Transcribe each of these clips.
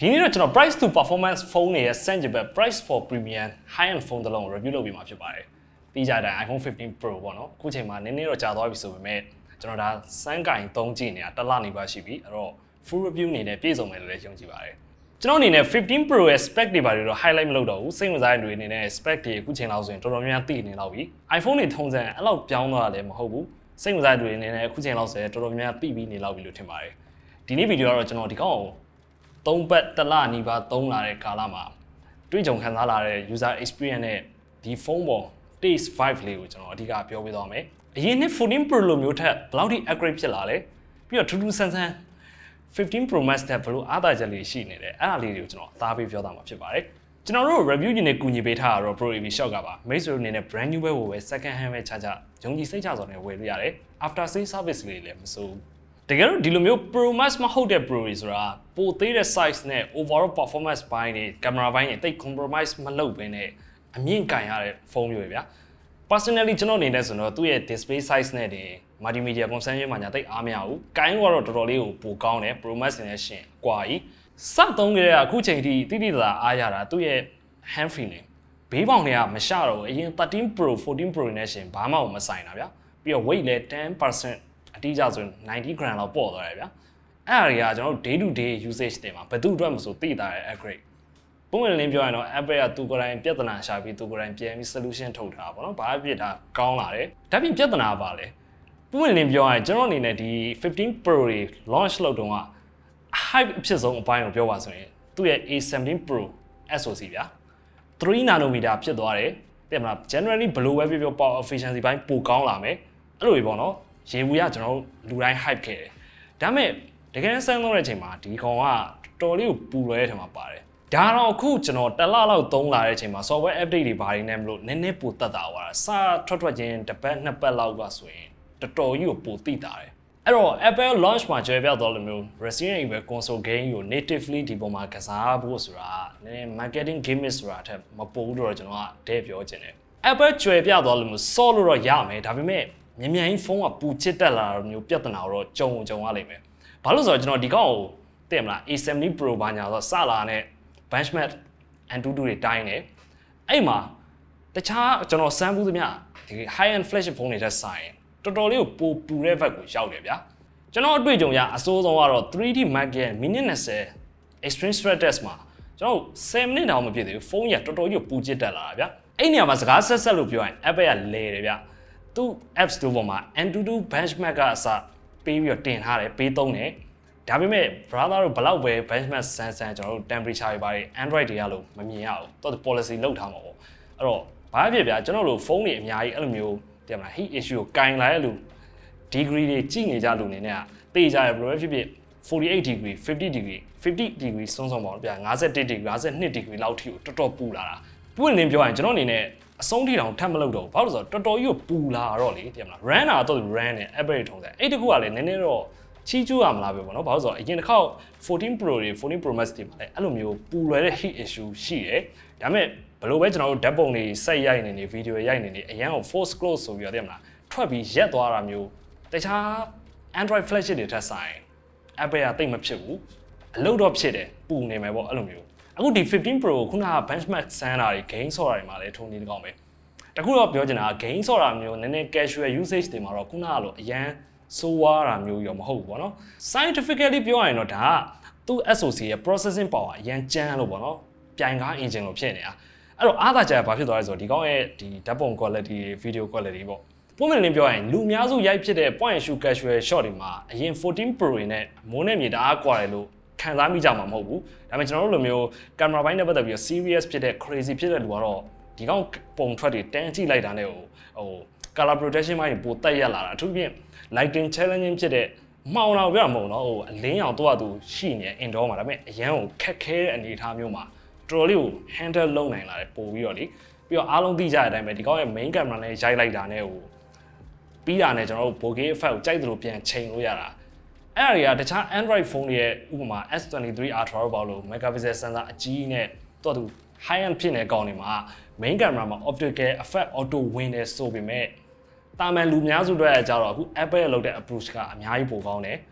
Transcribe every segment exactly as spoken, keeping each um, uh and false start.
ဒီနေ့တော့ကျွန်တော် price to performance phone တွေရဲ့ sensible price for premium high end phone တစ်လုံး review လုပ်ပြီးမှာဖြစ်ပါတယ်။ပြီးကြတဲ့ iPhone fifteen Pro ပေါ့နော်။အခုချိန်မှာနည်းနည်းတော့ကြာသွားပြီဆိုပေမဲ့ကျွန်တော်ဒါစမ်းကင်သုံးကြည့်နေတာတစ်လနေပါရှိပြီ။အဲ့တော့ full review အနေနဲ့ပြည့်စုံမယ်လို့လည်းယုံကြည်ပါတယ်။ကျွန်တော်အနေနဲ့ fifteen Pro ရဲ့ spec တွေပါတွေတော့ highlight မလုပ်တော့ဘူး။စိတ်ဝင်စားတဲ့တွေအနေနဲ့ spec တွေအခုချိန်လောက်ဆိုရင်တော်တော်များများသိနေလောက်ပြီ။ iPhone တွေထုံစံအဲ့လောက်ပြောင်းသွားတာလည်းမဟုတ်ဘူး။စိတ်ဝင်စားတဲ့တွေအနေနဲ့အခုချိန်လောက်ဆိုရင်တော်တော်များများသိပြီးနေလောက်ပြီလို့ထင်ပါတယ်။ဒီနေ့ဗီဒီယိုကတော့ကျွန်တော်ဒီကောင်ကိုသုံးပတ်တစ်လနီးပါးသုံးလာတဲ့ကာလမှာတွေ့ကြုံခံစားလာတဲ့ user experience နဲ့ဒီဖုန်းပေါ် taste vibe လေးကိုကျွန်တော်အဓိကပြောပြသွားမယ်။အရင်နှစ်fourteen Pro လိုမျိုးထက်ဘယ်လောက်ထိ upgrade ဖြစ်လာလဲ။ပြီးတော့ထူးထူးဆန်းဆန်း fifteen Pro Max တက်ဘယ်လိုအားသာချက်လေးရှိနေတယ်။အဲ့ဒါလေးတွေကိုကျွန်တော်အသားပေးပြောသားမှာဖြစ်ပါတယ်။ကျွန်တော်တို့ review ကြီးနဲ့ကူညီပေးထားတာတော့ Pro A V Shop ကပါမိတ်ဆွေတို့အနေနဲ့ brand new ပဲဝယ်ဝယ် second hand ပဲချာချာယုံကြည်စိတ်ချစွာနဲ့ဝယ်လို့ရတယ်။ after sale service လေးလည်းမစိုးတကယ်တော့ဒီလိုမျိုး Pro Max မဟုတ်တဲ့ Pro တွေဆိုတာပိုသေးတဲ့ size နဲ့ overall performance ဘိုင်းနဲ့ camera ဘိုင်းနဲ့တိတ် compromise မလုပ်ဘဲနဲ့အမြင့်ကင်ရတဲ့ဖုန်းမျိုးပဲဗျာ personally ကျွန်တော်အနေနဲ့ဆိုတော့သူ့ရဲ့ display size နဲ့တင် multimedia consumption မှာညာတိတ်အားမရဘူး။ကိုင်းကတော့တော်တော်လေးကိုပိုကောင်းတယ် Pro Max နဲ့ရှင်ကွာကြီးစသုံးကြတဲ့အခုချိန်ထိတိတိကျကျအားရတာသူ့ရဲ့ hand feeling ဘေးပေါင်တွေကမရှတော့ဘူးအရင်thirteen Pro fourteen Pro နဲ့ရှင်ဘာမှမဆိုင်တာဗျာပြီးတော့ weight လည်းten percentအတိအကျဆိုninety gram လောက်ပေါ့သွားတယ်ဗျာအဲ့အရာတွေကကျွန်တော်တို့ day to day usage တွေမှာဘယ်သူ့အတွက်မဆိုသိတာရဲ့ upgrade ပုံမှန်လင်းပြောရင်တော့ Apple ကသူကိုယ်တိုင်ပြဿနာရှာပြီးသူကိုယ်တိုင်ပြန်ပြီး solution ထုတ်ထားတာပေါ့နော်ဘာဖြစ်တာကောင်းလာတယ်ဒါပြင်ပြဿနာပါလေပုံမှန်လင်းပြောရင်ကျွန်တော်အနေနဲ့ဒီfifteen Pro တွေ launch လုပ်တုန်းက hype အဖြစ်ဆုံးအပိုင်းကိုပြောပါဆိုရင်သူ့ရဲ့ A seventeen Pro S O C ဗျာthree nanometer ဖြစ်သွားတယ်တဲ့မလား generally ဘယ်လိုပဲပြောပြော power efficiency ဘိုင်းပိုကောင်းလာမယ်အဲ့လိုပဲပေါ့နော်ရေဘူးရကျွန်တော်တို့လူတိုင်း hype ခဲ့တယ်ဒါပေမဲ့တကယ်ဆန်းသုံးတဲ့အချိန်မှာဒီကောင်ကတော်လေးကိုပူလွဲတဲ့ထဲမှာပါတယ်ဒါတော့အခုကျွန်တော်တစ်လလောက်သုံးလာတဲ့အချိန်မှာ software update တွေဘာတွေနဲ့မလို့နည်းနည်းပိုတက်တာသွားတာစထွက်ထွက်ချင်းတစ်ပတ်နှစ်ပတ်လောက်ကဆိုရင်တော်တော်ကြီးကိုပိုတိတာတယ်အဲ့တော့ Apple launch မှာကျွဲပြတော့လို့မျိုး Resident Evil console game ကို natively ဒီပေါ်မှာကစားဖို့ဆိုတာနည်းနည်း marketing gimmick ဆိုတာအထက်မပိုဘူးတော့ကျွန်တော်ကတဲ့ပြောချင်တယ် Apple ကျွဲပြတော့လို့မျိုး solve လို့တော့ရမယ်ဒါပေမဲ့မြင်မြန်ကြီးဖုန်းကပူချစ်တက်လာတော့မျိုးပြဿနာတော့ကြုံကြုံရလိမ့်မယ်ဘာလို့ဆိုတော့ကျွန်တော်ဒီကောင်ကိုသိမလား A seventeen Pro ဘာညာဆိုစလာနဲ့ benchmark Antutu တွေတိုင်းနေအဲ့မှာတခြားကျွန်တော်စမ်းဘူးသမျှဒီ high end flagship ဖုန်းတွေတက်ဆိုင်တော်တော်လေးကိုပူပူတဲ့ဘက်ကိုရောက်တယ်ဗျာကျွန်တော်အတွေ့အကြုံရအစိုးဆုံးကတော့ three D Mark ရဲ့ minute twenty extreme stress test မှာကျွန်တော်tenမိနစ်တောင်မပြည့်သေးဘူးဖုန်းကြီးတော်တော်ကြီးကိုပူချစ်တက်လာတာဗျာအဲ့နေရာမှာစကားဆက်ဆက်လို့ပြောရင် Apple ကလဲတယ်ဗျာသူ App Store ပေါ်မှာ Antutu benchmark ကအစပေးပြီးတော့တင်ထားတယ်ပေးသုံးတယ်ဒါပေမဲ့ brother တို့ဘလောက်ပဲ benchmark ဆန်းဆန်းကျွန်တော်တို့ temperature တွေပါတယ် Android တွေကလို့မမြင်ရဘူးတော်တော် policy လောက်ထားမှာပေါ့အဲ့တော့ဘာဖြစ်ဗျာကျွန်တော်တို့ဖုန်းတွေအများကြီးအဲ့လိုမျိုးတင်မလား heat issue ကိုကင်လာတဲ့လူ degree တွေကြည့်နေကြလူနေနဲ့တေးကြတယ်ဘယ်လိုဖြစ်ဖြစ်forty-eight degree fifty degree fifty degree ဆုံးဆုံးပါတော့ဗျာfifty-one degree fifty-two degree လောက်ထိကိုတော်တော်ပူလာတာပွင့်လင်းပြောရင်ကျွန်တော်အနေနဲ့အဆုံးထိတောင်ထပ်မလုပ်တော့ဘာလို့ဆိုတော့တော်တော်ကြီးကိုပူလာတော့လေတင်မလား run တာတော့ run နဲ့ average ထုံးတယ်အဲ့တခုကလည်းနည်းနည်းတော့ချီးကျူးရမလားပဲပေါ့နော်ဘာလို့ဆိုတော့အရင်တစ်ခေါက်fourteen Pro တွေfourteen Pro Max တွေမှာလည်းအဲ့လိုမျိုးပူလွယ်တဲ့ heat issue ရှိတယ်ဒါပေမဲ့ဘယ်လိုပဲကျွန်တော်တို့ဓာတ်ပုံတွေစိုက်ရိုက်နေနေဗီဒီယိုရိုက်နေနေအရန်ကို force close ဆိုပြီးတော့တင်မလားထွက်ပြီးရက်သွားတာမျိုးတခြား Android flagship တွေထက်ဆိုင် Apple ကတိတ်မဖြစ်ဘူးအလုပ်တော့ဖြစ်တယ်ပူနေမယ်ပေါ့အဲ့လိုမျိုးအခုဒီfifteen Pro ခုနက benchmark ဆန်းတာတွေ gain ဆော့တာတွေမှာလည်းထုံနေတကောင်းပဲတခုတော့ပြောချင်တာ gain ဆော့တာမျိုးနည်းနည်း casual usage တွေမှာတော့ခုနကလိုအရန်ဆိုးဝါးတာမျိုးရောမဟုတ်ဘူးပေါ့နော် scientifically ပြောရရင်တော့ဒါကသူ့ S O C ရဲ့ processing power အရန်ကျန်းလို့ပေါ့နော်ပြိုင်ကား engine လို့ဖြစ်နေတာအဲ့တော့အားသာချက်ဘာဖြစ်သွားလဲဆိုတော့ဒီကောင်းရဲ့ဒီဓာတ်ပုံ quality video quality ပေါ့ပုံမှန်လင်းပြောရင်လူအများစုရိုက်ဖြစ်တဲ့ point and shoot casual shot တွေမှာအရင်fourteen Pro တွေနဲ့မိုးနဲ့မြေတအားကွာတယ်လို့ခံစားမိကြမှာမဟုတ်ဘူးဒါပေမဲ့ကျွန်တော်တို့လိုမျိုး camera ဘိုင်းနဲ့ပတ်သက်ပြီး serious ဖြစ်တဲ့ crazy ဖြစ်တဲ့လူကတော့ဒီကောင်ပုံထွက်တွေတန်းကြည့်လိုက်တာနဲ့ဟိုဟို color protection ဘိုင်းပိုတက်ရက်လာတာအထူးဖြင့် lighting challenging ဖြစ်တဲ့မှောင်တော့ပြမဟုတ်တော့ဟိုအလင်းရောင်တော့သူရှိနေ indoor မှာဒါပေမဲ့အရန်ကိုခက်ခဲတဲ့အနေအထားမျိုးမှာတော်တော်လေးကို handle လုပ်နိုင်လာတယ်ပို့ပြီးတော့လေပြီးတော့အားလုံးသိကြတဲ့အတိုင်းပဲဒီကောင်ရဲ့ main camera နဲ့ရိုက်လိုက်တာနဲ့ဟိုပြီးတာနဲ့ကျွန်တော်တို့ bokeh effect ကိုကြိုက်သလိုပြန်ချိန်လို့ရတာအဲ့ဒါတွေကတခြား Android phone တွေရဲ့ဥပမာ S twenty-three Ultra လို့ပေါ့လို့ megapixel sensor အကြီးနဲ့တော့သူ high end ဖြစ်နေကောင်းနေမှာ main camera မှာ optical effect auto ဝင်နေဆိုပေမဲ့တာမန်လူများစုတွေအကြတော့အခု Apple ရဲ့လုပ်တဲ့ approach ကအများကြီးပိုကောင်းတယ်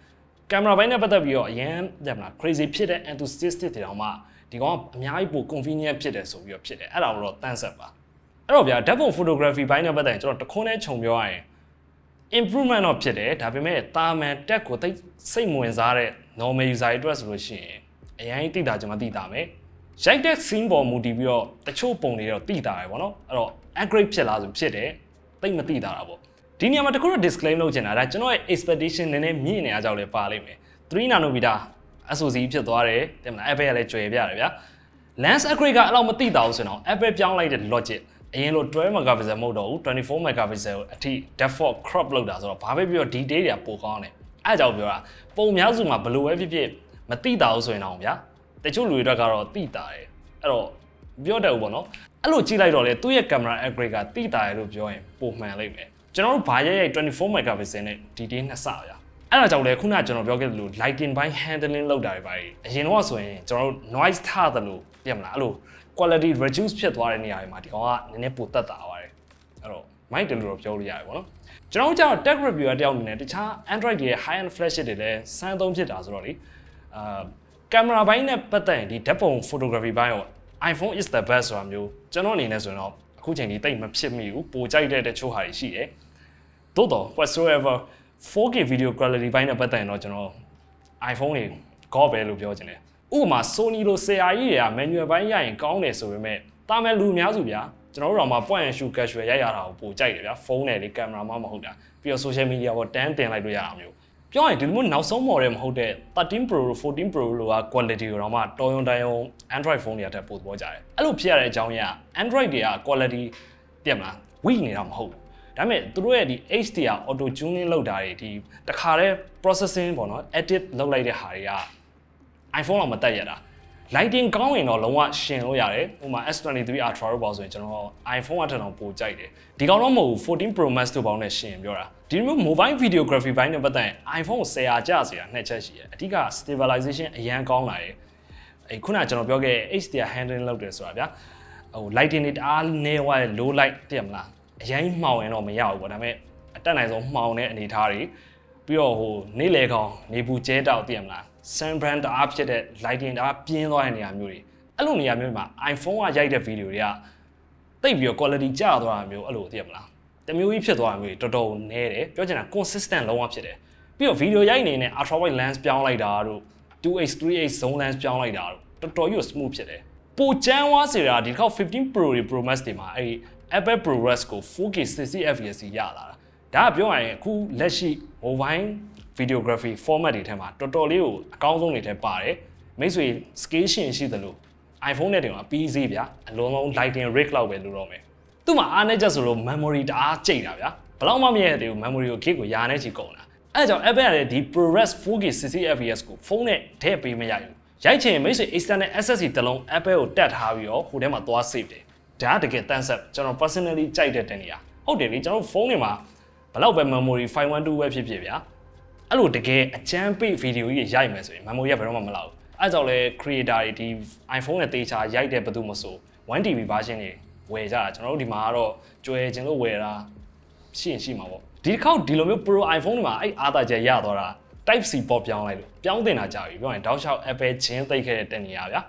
camera ဘိုင်းနဲ့ပတ်သက်ပြီးတော့အရင်တဲ့မလား crazy ဖြစ်တဲ့ enthusiastic တွေတောင်မှဒီကောင်ကအများကြီးပို convenient ဖြစ်တယ်ဆိုပြီးတော့ဖြစ်တယ်အဲ့ဒါတော့တန်းဆက်ပါအဲ့တော့ဗျာ ဓာတ်ပုံ photography ဘိုင်းနဲ့ပတ်သက်ရင်ကျွန်တော်တခွန်းနဲ့ခြုံပြောရရင် improvement တော့ဖြစ်တယ်ဒါပေမဲ့တာမန်တက်ကိုတိတ်စိတ်ဝင်စားတဲ့ normal user တွေအတွက်ဆိုလို့ရှိရင်အရင်တိတာကျွန်မတိတာမယ်ရိုက်တဲ့ scene ပေါ်မူတည်ပြီးတော့တချို့ပုံတွေတော့တိတာရယ်ပေါ့နော်အဲ့တော့ accurate ဖြစ်လားဆိုဖြစ်တယ်တိတ်မတိတာတာပေါ့ဒီနေရာမှာတခုတော့ disclaim လုပ်ချင်တာဒါကျွန်တော်ရဲ့ expectation နည်းနည်းမြင့်နေအားကြောင့်လည်းပါလိမ့်မယ်three nanometer S O C ဖြစ်သွားတယ်တဲ့မလား Apple ကလည်းကြွယ်ပြရတယ်ဗျာ lens accurate ကအဲ့လောက်မတိတာဘူးဆိုတော့ Apple ပြောင်းလိုက်တဲ့ logic အရင်လိုtwelve megapixel မဟုတ်တော့ဘူးtwenty-four megapixel အထိ default crop လုပ်တာဆိုတော့ဘာပဲပြော detail တွေကပိုကောင်းတယ်အဲ့ကြောင့်ပြောတာပုံများစုမှာဘလို့ပဲဖြစ်ဖြစ်မတိတာဘူးဆိုရင်တော့ဗျာတချို့လူတွေတော့ကတော့တိတာတယ်အဲ့တော့ပြောတယ်ဘူးပေါ့နော်အဲ့လိုကြည့်လိုက်တော့လေသူ့ရဲ့ camera accurate ကတိတာရလို့ပြောရင်ပိုမှန်လိမ့်မယ်ကျွန်တော်တို့ဘာရဲရဲtwenty-four megapixel နဲ့ detail နှစ်ဆဗျာအဲ့ဒါကြောင့်လေခုနကကျွန်တော်ပြောခဲ့သလို lighting ဘိုင်း handling လုပ်တာတွေပါအရင်တော့ဆိုရင်ကျွန်တော်တို့ noise ထားသလိုပြမလားအဲ့လို quality reduce ဖြစ်သွားတဲ့နေရာတွေမှာဒီကောင်ကနည်းနည်းပိုတက်တာပါတယ်အဲ့တော့ mic တယ်လို့တော့ပြောလို့ရတယ်ပေါ့နော်ကျွန်တော်တို့ကျတော့ tech reviewer တယောက်အနေနဲ့တခြား Android တွေရဲ့ high end flagship တွေလည်းစမ်းသုံးဖြစ်တာဆိုတော့လေအာ camera ဘိုင်းနဲ့ပတ်သက်ရင်ဒီဓာတ်ပုံ photography ဘိုင်းရော iPhone is the best ဆိုတာမျိုးကျွန်တော်အနေနဲ့ဆိုရင်တော့အခုချိန်ကြီးတိတ်မဖြစ်မိဘူးပိုကြိုက်တဲ့တချို့ဟာတွေရှိတယ်သို့တော့ whatsoever four K video quality ဘိုင်းနဲ့ပတ်သက်ရင်တော့ကျွန်တော် iPhone တွေကောပဲလို့ပြောချင်တယ်ဥပမာ Sony လိုဆရာကြီးတွေက manual ဘိုင်းရရင်ကောင်းတယ်ဆိုပေမဲ့တာမန်လူအများစုဗျာကျွန်တော်တို့တော့မှာ point and shoot casual ရိုက်ရတာကိုပိုကြိုက်တယ်ဗျာဖုန်းနဲ့လေကင်မရာမှမဟုတ်တာပြီးတော့ social media ပေါ်တန်းတင်လိုက်လို့ရတာမျိုးပြောရင်ဒီလိုမျိုးနောက်ဆုံး model မဟုတ်တဲ့thirteen Pro fourteen Pro လိုက quality ကိုတော့မှတော်ရုံတန်ရုံ Android ဖုန်းတွေကတက်ပို့သဘောကြတယ်အဲ့လိုဖြစ်ရတဲ့အကြောင်းရင်းက Android တွေက quality ပြတ်မလား weak နေတာမဟုတ်ဘူးဒါပေမဲ့သူတို့ရဲ့ဒီ H D R auto tuning လုပ်တာတွေဒီတခါတည်း processing ပေါ့နော် edit လုပ်လိုက်တဲ့ဟာတွေက iPhone လောက်မတက်ရတာ lighting ကောင်းရင်တော့လုံးဝရှင်လို့ရတယ်ဥပမာ S twenty-three Ultra တို့ပေါ့ဆိုရင်ကျွန်တော် iPhone အထက်တော့ပိုကြိုက်တယ်ဒီကောင်တော့မဟုတ်ဘူးfourteen Pro Max တို့ပေါင်းနဲ့ရှင်ပြောတာဒီလိုမျိုး mobile videography ဘိုင်းနဲ့ပတ်သက်ရင် iPhone ကိုtenရာကျစေတာနှစ်ချက်ရှိတယ်အဓိက stabilization အရန်ကောင်းလာတယ်အဲခုနကကျွန်တော်ပြောခဲ့ H D R handling လုပ်တယ်ဆိုတာဗျာဟို lighting တွေတအားနေဝါ low light တည်မလားအရင်မှောင်ရင်တော့မရဘူးပေါ့ဒါပေမဲ့အတက်နိုင်ဆုံးမှောင်တဲ့အနေအထားတွေပြီးတော့ဟိုနေလေကောင်နေပူကျဲတောက်တည်မလား sun brand တအားဖြစ်တဲ့ lighting တအားပြင်းသွားတဲ့နေရာမျိုးတွေအဲ့လိုနေရာမျိုးမှာ iPhone ကရိုက်တဲ့ဗီဒီယိုတွေကတိတ်ပြီးတော့ quality ကျသွားတာမျိုးအဲ့လိုတည်မလားတမျိုးကြီးဖြစ်သွားတာမျိုးတော်တော်နည်းတယ်ပြောချင်တာ consistent လုံးဝဖြစ်တယ်ပြီးတော့ဗီဒီယိုရိုက်နေနဲ့ ultra wide lens ပြောင်းလိုက်တာတို့ two X three X zoom lens ပြောင်းလိုက်တာတို့တော်တော်ကြီး smooth ဖြစ်တယ်ပိုကျန်းဝါစေတာဒီတစ်ခေါက် fifteen Pro တွေ Pro Max တွေမှာအဲ့ Apple ProRes ကိုfour K sixty F P S ရလာတာဒါကပြောရရင်အခုလက်ရှိ mobile videography format တွေထဲမှာတော်တော်လေးကိုအကောင်းဆုံးတွေထဲပါတယ်မိတ်ဆွေ scale ရှင်ရှိသလို iPhone နဲ့တင်မှာပြီးစေးဗျာအလုံးလုံး lighting rig လောက်ပဲလို့တော့မယ်သူ့မှာအားနည်းချက်ဆိုလို့ memory တအားကျိတ်တာဗျာဘယ်တော့မှမရတဲ့ဘူး memory ကို gig ကိုယာနဲ့ချီကုန်တာအဲဒါကြောင့် Apple ကလည်းဒီ ProRes four K sixty F P S ကိုဖုန်းနဲ့ထည့်ပေးမရဘူးရိုက်ချင်မိတ်ဆွေ external S S D တစ်လုံး Apple ကိုတက်ထားပြီးတော့ဟိုထဲမှာသွား save တယ်ဒါတကယ်တန်းဆက်ကျွန်တော် personally ကြိုက်တဲ့တနေရာဟုတ်တယ်လေကျွန်တော်ဖုန်းတွေမှာဘယ်လောက်ပဲ memory five twelveပဲဖြစ်ဖြစ်ဗျာအဲ့လိုတကယ်အချမ်းပိတ်ဗီဒီယိုကြီးရိုက်မယ်ဆိုရင် memory ကဘယ်တော့မှမလောက်ဘူးအဲ့ကြောင့်လဲ creator တွေဒီ iPhone နဲ့တေချာရိုက်တဲ့ဘယ်သူမဆိုone T B version တွေဝယ်ကြတာကျွန်တော်တို့ဒီမှာကတော့ကြွယ်ခြင်းလို့ဝယ်တာရှိရင်ရှိမှာပေါ့ဒီတစ်ခေါက်ဒီလိုမျိုး Pro iPhone တွေမှာအဲ့အားသာချက်ရသွားတာ Type C port ပြောင်းလိုက်လို့ပြောင်းတင်တာကြာပြီပြောရင်တောက်လျှောက် Apple ချင်းသိပ်ခဲ့တဲ့တနေရာဗျာ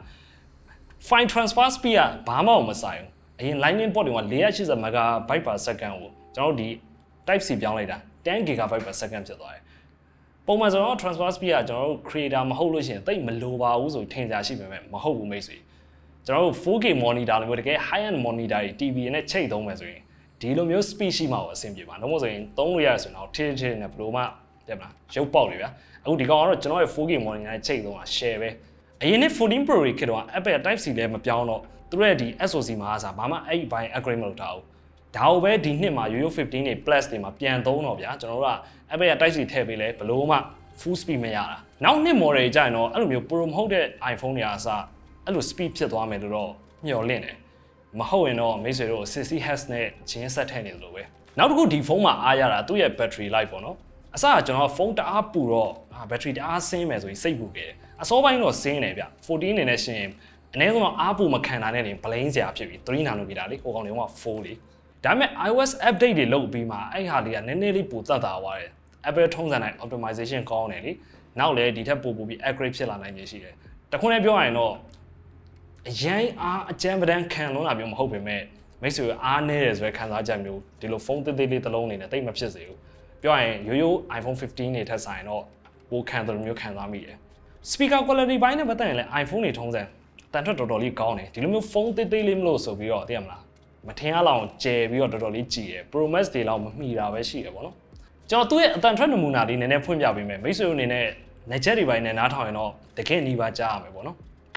File transfer speed ကဘာမှမဆိုင်ဘူးအရင် Lightning port တွေကfour eighty megabyte per second ကိုကျွန်တော်တို့ဒီ Type C ပြောင်းလိုက်တာten gigabyte per second ဖြစ်သွားတယ်ပုံမှန်ဆိုတော့ transfer speed ကကျွန်တော်တို့ creator မဟုတ်လို့ရှိရင်တိတ်မလိုပါဘူးဆိုထင်ကြရှိပေမဲ့မဟုတ်ဘူးမိတ်ဆွေကျွန်တော်တို့four K monitor လိုမျိုးတကယ် high end monitor တွေ T V နဲ့ချိန်သုံးမယ်ဆိုရင်ဒီလိုမျိုး speed ရှိမှာကိုအဆင်ပြေပါတော့မို့ဆိုရင်သုံးလို့ရဆိုရင်တော့ထင်းထင်းနဲ့ဘယ်လိုမှတဲ့မလားရုပ်ပေါက်တွေဗျာအခုဒီကောင်ကတော့ကျွန်တော်ရဲ့four K monitor နဲ့ချိန်သုံးတာ share ပဲအရင်နေ့fourteen Pro တွေခေတ်တော့ Apple Type C လည်းမပြောင်းတော့သူတို့ရဲ့ဒီ S O C မှာအစားဘာမှအဲ့ဒီဘိုင်း upgrade မလုပ်ထားဘူးဒါကိုပဲဒီနှစ်မှာ Yo Yo fifteen တွေ plus တွေမှာပြန်သုံးတော့ဗျာကျွန်တော်တို့က Apple ရဲ့ Type C ထည့်ပေးလဲဘယ်လိုမှ full speed မရတာနောက်နှစ် model ကြီးကြရင်တော့အဲ့လိုမျိုး Pro မဟုတ်တဲ့ iPhone တွေအစားအဲ့လို speed ဖြစ်သွားမယ်လို့တော့မျှော်လင့်တယ်မဟုတ်ရင်တော့မိတ်ဆွေတို့sixty hertz နဲ့ဂျင်းဆက်ထည့်နေလို့ပဲနောက်တစ်ခုဒီဖုန်းမှာအားရတာသူ့ရဲ့ battery life ပေါ့နော်အစကကျွန်တော်ဖုန်းတအားပူတော့ battery တအားဆင်းမယ်ဆိုရင်စိတ်ပူခဲ့တယ်အစောပိုင်းတော့ဆင်းတယ်ဗျfourteenအနေနဲ့ရှင်အနည်းဆုံးတော့အားပူမခံတာနဲ့နေ blame စရာဖြစ်ပြီthree nanometer လေဟိုကောင်တွေကfourလေဒါပေမဲ့ iOS update တွေလုပ်ပြီးမှအဲ့ဟာလေးကနည်းနည်းလေးပူသက်သာသွားတယ် Apple ထုံးစံတိုင်း optimization ကောင်းတယ်လေနောက်လေဒီထက်ပိုပိုပြီး accurate ဖြစ်လာနိုင်နေရှိတယ်တခုနဲ့ပြောရရင်တော့အရင်အားအကြမ်းပဒန်းခံလုံးလာမျိုးမဟုတ်ပေမဲ့မိတ်ဆွေအားနည်းတယ်ဆိုတဲ့ခံစားချက်မျိုးဒီလိုဖုန်းသေးသေးလေးတစ်လုံးနေနဲ့တိတ်မဖြစ်စေဘူးပြောရရင်ရိုးရိုး iPhone fifteen နေထက်ဆိုင်တော့ပိုခံတယ်လို့မျိုးခံစားမိတယ် speaker quality ဘိုင်းနဲ့ပတ်သက်ရင်လည်း iPhone တွေထုံးစံတန်ထွက်တော်တော်လေးကောင်းတယ်ဒီလိုမျိုးဖုန်းသေးသေးလေးမလို့ဆိုပြီးတော့သိရမလားမထင်ရလောက်ကျယ်ပြီးတော့တော်တော်လေးကြည်ရယ် Pro Max တွေလောက်မမီတာပဲရှိရယ်ပေါ့နော်ကျွန်တော်သူ့ရဲ့အတန်ထွက်နမူနာလေးနည်းနည်းဖွင့်ပြပေးမယ်မိတ်ဆွေတို့အနေနဲ့နေချက်တွေပိုင်းနဲ့နားထောင်ရင်တော့တကယ်နီးပါးကြားရမယ်ပေါ့နော်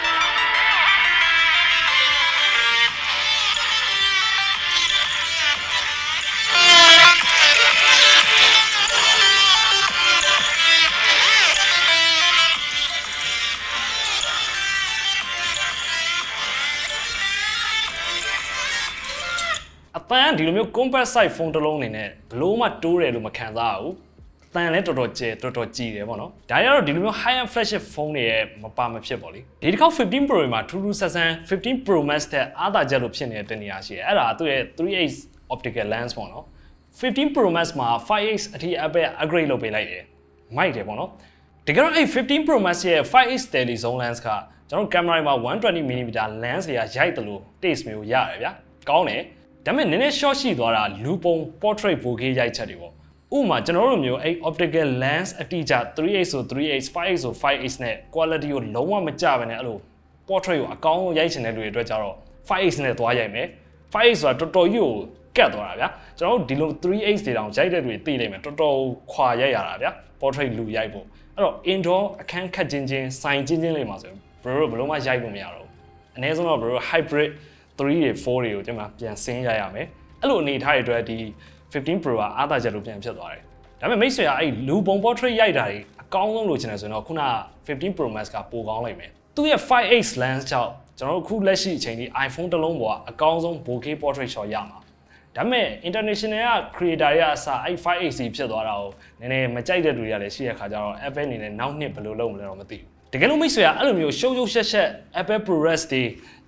အတန်ဒီလိုမျိုး compact size ဖုန်းတစ်လုံးအနေနဲ့ဘလို့မှတိုးတယ်လို့မခံစားရဘူးအတန်လည်းတော်တော်ကျယ်တော်တော်ကြီးတယ်ပေါ့နော်ဒါရတော့ဒီလိုမျိုး high end flagship ဖုန်းတွေရဲ့မပါမဖြစ်ပေါ့လေဒီတစ်ခေါက်fifteen Pro မှာထူးထူးဆန်းဆန်းfifteen Pro Max တဲ့အားသာချက်လို့ဖြစ်နေတဲ့တနေရာရှိတယ်အဲ့ဒါသူ့ရဲ့three X optical lens ပေါ့နော်fifteen Pro Max မှာfive X အထိ Apple upgrade လုပ်ပေးလိုက်တယ်မိုက်တယ်ပေါ့နော်တကယ်တော့အဲ့fifteen Pro Max ရဲ့five X tele zoom lens ကကျွန်တော်ကင်မရာမှာone twenty millimeter lens တွေကရိုက်တယ်လို့ taste မျိုးရတယ်ဗျာကောင်းတယ်ဒါပေမဲ့နည်းနည်း short ရှိသွားတာလူပုံ portrait four K ရိုက်ချက်တွေပေါ့ဥပမာကျွန်တော်တို့မျိုးအဲ့ optical lens အတိအကျthree X ဆိုthree X five X ဆိုfive X နဲ့ quality ကိုလုံးဝမကျဘဲနဲ့အဲ့လို portrait ကိုအကောင်းဆုံးရိုက်ချင်တဲ့လူတွေအတွက်ကြတော့five X နဲ့သွားရိုက်မယ် five X ဆိုတာတော်တော်ကြီးကိုကတ်သွားတာဗျာကျွန်တော်တို့ဒီလိုthree X တွေတောင်ရိုက်တဲ့လူတွေသိနိုင်မယ်တော်တော်ခွာရိုက်ရတာဗျာ portrait လူရိုက်ဖို့အဲ့တော့ indoor အခန်းခတ်ချင်းချင်းဆိုင်ချင်းချင်းလေးမှာဆိုရင် bro ဘယ်လိုမှရိုက်လို့မရတော့ဘူးအနည်းဆုံးတော့ bro hybrid three တွေfourတွေကိုဒီမှာပြန်ဆင်းရရမယ်အဲ့လိုအနေထားတွေအတွက်ဒီfifteen Pro ကအားသာချက်လို့ပြန်ဖြစ်သွားတယ်ဒါပေမဲ့မိတ်ဆွေကအဲ့လူပုံ portrait ရိုက်တာတွေအကောင်းဆုံးလို့ချင်တယ်ဆိုရင်တော့ခုနfifteen Pro Max ကပိုကောင်းလိုက်မယ်သူ့ရဲ့five X lens ကြောင့်ကျွန်တော်တို့ခုလက်ရှိအချိန်ဒီ iPhone တစ်လုံးပေါ်ကအကောင်းဆုံး four K portrait shot ရမှာဒါပေမဲ့ international က creator တွေကအစားအဲ့ five X ဖြစ်သွားတာကိုနည်းနည်းမကြိုက်တဲ့လူတွေကလည်းရှိတဲ့ခါကျတော့ Apple အနေနဲ့နောက်နှစ်ဘယ်လိုလုပ်မလဲတော့မသိဘူးတကယ်လို့မိတ်ဆွေကအဲ့လိုမျိုးရှုပ်ရှုပ်ရှက်ရှက် Apple ProRes တွေ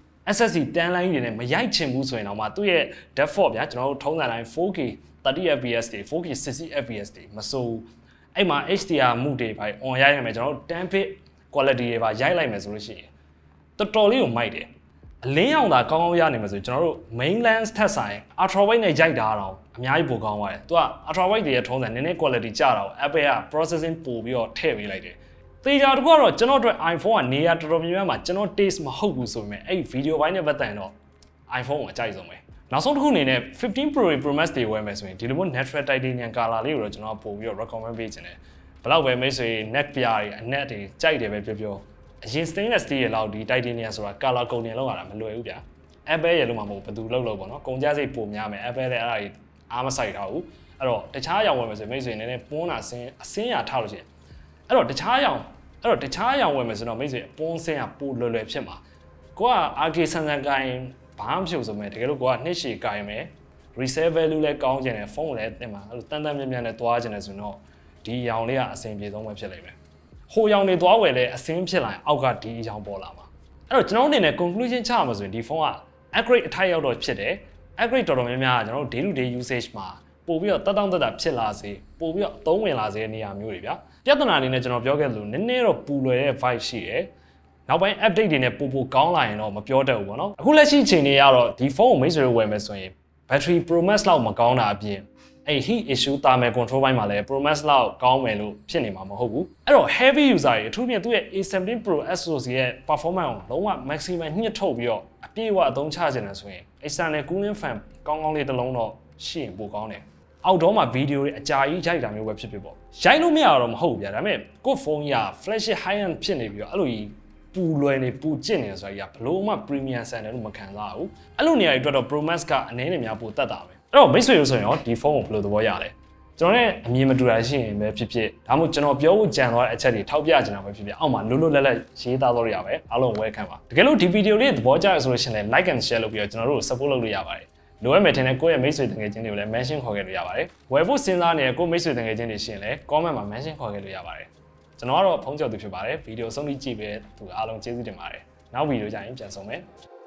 S S D တန်းလိုင်းတွေနဲ့မရိုက်ချင်ဘူးဆိုရင်တော့မှသူ့ရဲ့ default ဗျာကျွန်တော်တို့ထုံးစံတိုင်းfour K thirty F P S တွေfour K sixty F P S တွေမစိုးအဲ့မှာ H D R မှုတွေပါ on ရိုက်ရမယ်ကျွန်တော်တို့ten bit quality တွေပါရိုက်လိုက်မယ်ဆိုလို့ရှိရင်တော်တော်လေးကိုမိုက်တယ်အလင်းရောင်သာကောင်းကောင်းရနိုင်မယ်ဆိုကျွန်တော်တို့ main lens ထက်ဆိုင် ultra wide နဲ့ရိုက်တာတော့အများကြီးပိုကောင်းသွားတယ်သူက ultra wide တွေရဲ့ထုံးစံနည်းနည်း quality ကျတာကို Apple က processing ပို့ပြီးတော့ထည့်ပေးလိုက်တယ်သေချာတကူကတော့ကျွန်တော်တို့ iPhone ကနေရာတော်တော်များများမှာကျွန်တော် taste မဟုတ်ဘူးဆိုပေမဲ့အဲ့ video ဘိုင်းနဲ့ပတ်သက်ရင်တော့ iPhone ကိုအကြိုက်ဆုံးပဲနောက်ဆုံးတစ်ခုအနေနဲ့fifteen Pro Pro Max တွေဝယ်မယ်ဆိုရင်ဒီလိုမျိုး natural titanium color လေးကိုတော့ကျွန်တော်ပို့ပြီးတော့ recommend ပေးချင်တယ်ဘယ်လောက်ပဲမိတ်ဆွေ neck ပြားတွေအနက်တွေကြိုက်တယ်ပဲပြောပြောအရင် stainless steel ရဲ့လောက်ဒီ titanium ဆိုတာ color ကုန်တင်လောက်ရတာမလွယ်ဘူးဗျာ Apple ရဲ့လို့မှမဟုတ်ဘယ်သူလောက်လောက်ပေါ့နော်ကုန်ကြစိတ်ပိုများမယ် Apple လည်းအဲ့ဒါကြီးအားမဆိုင်တော့ဘူးအဲ့တော့တခြားအရောင်ဝယ်မယ်ဆိုရင်မိတ်ဆွေနည်းနည်းပွန်းတာဆင်းအစင်းရထားလို့ရှိရင်အဲ့တော့တခြားအရောင်အဲ့တော့တခြားအရောင်ဝယ်မယ်ဆိုတော့မိတ်ဆွေအပွန်းဆင်းရပိုလွယ်လွယ်ဖြစ်မှာကိုက R K ဆန်ဆန်ကိုင်းဘာမှမဖြစ်ဆိုမဲ့တကယ်လို့ကိုကနှစ်ရှည်ကိုင်းမယ် resale value လည်းကောင်းကျင်တယ်ဖုန်းလည်းတင်မှာအဲ့လိုတန်တန်မြတ်မြတ်နဲ့သွားကျင်တယ်ဆိုတော့ဒီအရောင်လေးကအဆင်ပြေဆုံးပဲဖြစ်လိမ့်မယ်ဟိုရောင်တွေသွားဝယ်လဲအဆင်းဖြစ်လာရင်အောက်ကဒီအရောင်ပေါ်လာမှာအဲ့တော့ကျွန်တော်အနေနဲ့ conclusion ချရမှာဆိုရင်ဒီဖုန်းက upgrade အထိုက်ရောက်တော့ဖြစ်တယ် upgrade တော်တော်များများကျွန်တော်တို့ day to day usage မှာပို့ပြီးတော့တက်တောင့်တက်တာဖြစ်လာစေပို့ပြီးတော့အသုံးဝင်လာစေတဲ့နေရာမျိုးတွေဗျာပြဿနာအနေနဲ့ကျွန်တော်ပြောခဲ့သလိုနည်းနည်းတော့ပူလွယ်တဲ့ vibe ရှိတယ်နောက်ပိုင်း update တွေနဲ့ပို့ပို့ကောင်းလာရင်တော့မပြောတတ်ဘူးပေါ့နော်အခုလက်ရှိအချိန်တွေကတော့ဒီဖုန်းကိုမိတ်ဆွေတို့ဝယ်မယ်ဆိုရင် battery Pro Max လောက်မကောင်းတာအပြင်အဲ့ heat issue thermal control ဘိုင်းမှာလည်း Pro Max လောက်ကောင်းမယ်လို့ဖြစ်နေမှာမဟုတ်ဘူးအဲ့တော့ heavy user တွေအထူးဖြင့်သူ့ရဲ့ A seventeen Pro SoC ရဲ့ performance ကိုလုံးဝ maximum ညှစ်ထုတ်ပြီးတော့အပြည့်အဝအသုံးချခြင်းနဲ့ဆိုရင် external cooling fan ကောင်းကောင်းလေးတစ်လုံးတော့ရှိရင်ပိုကောင်းတယ်အောက်တော့မှာဗီဒီယိုတွေအကြာကြီးရိုက်တာမျိုးပဲဖြစ်ဖြစ်ပေါ့ရိုက်လို့မရတော့မဟုတ်ဘူးဗျာဒါပေမဲ့ကိုယ့်ဖုန်းကြီးက flagship high end ဖြစ်နေပြီးတော့အဲ့လိုကြီးပူလွယ်နေပူကျင့်နေဆိုတော့ဘလို့မှ premium ဆန်တယ်လို့မခံစားဘူးအဲ့လိုနေရာတွေအတွက်တော့ Pro Max ကအနည်းနဲ့များပိုတက်တာပဲအဲ့တော့မိတ်ဆွေတို့ဆိုရင်ရောဒီဖုန်းကိုဘယ်လိုသဘောရလဲကျွန်တော်နဲ့အမြင်မတူတာရှိရင်ပဲဖြစ်ဖြစ်ဒါမှမဟုတ်ကျွန်တော်ပြောဖို့ကြံသွားတဲ့အချက်တွေထောက်ပြချင်တာပဲဖြစ်ဖြစ်အောက်မှာလွတ်လွတ်လပ်လပ်ရေးသားလို့ရပါပဲအားလုံး welcome ပါတကယ်လို့ဒီဗီဒီယိုလေးသဘောကျရဆိုလို့ရှိရင်လည်း like and share လုပ်ပြီးတော့ကျွန်တော်တို့ support လုပ်လို့ရပါတယ်လိုအပ်မယ်ထင်တဲ့ကိုယ့်ရဲ့မိတ်ဆွေတငယ်ချင်းတွေကိုလည်း mention ခေါ်ခဲ့လို့ရပါတယ်ဝယ်ဖို့စဉ်းစားနေတဲ့ကိုယ့်မိတ်ဆွေတငယ်ချင်းတွေရှိရင်လည်း comment မှာ mention ခေါ်ခဲ့လို့ရပါတယ်ကျွန်တော်ကတော့ဖုန်းကြော်သူဖြစ်ပါတယ်ဗီဒီယိုဆုံးဖြတ်ကြည့်ပေးတဲ့သူအားလုံးကျေးဇူးတင်ပါတယ်နောက်ဗီဒီယိုကြရင်ပြန်ဆုံမယ်